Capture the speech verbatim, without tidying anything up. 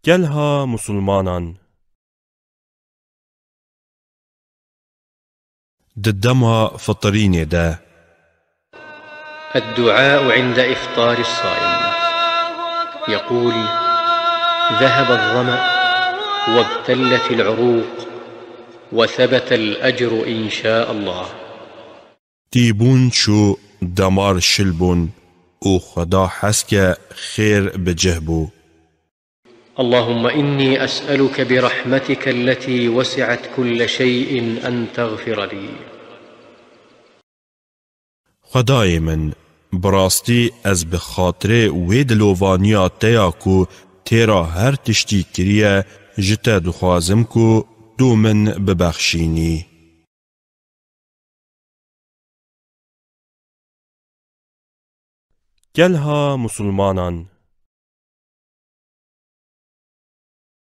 gelha مسلمانان ددما فطرين دا الدعاء عند إفطار الصائم. يقول: ذهب الظمأ وابتلت العروق وثبت الأجر إن شاء الله. تيبون شو دمار شلبون او خدا حسك خير بجهبو. اللهم إني أسألك برحمتك التي وسعت كل شيء أن تغفر لي. خدای من براستی از بخاطر وید لووانیا تیا کو تیرا هر تشتی کریه جتا دخوازم کو دو من ببخشینی. gelha مسلمانان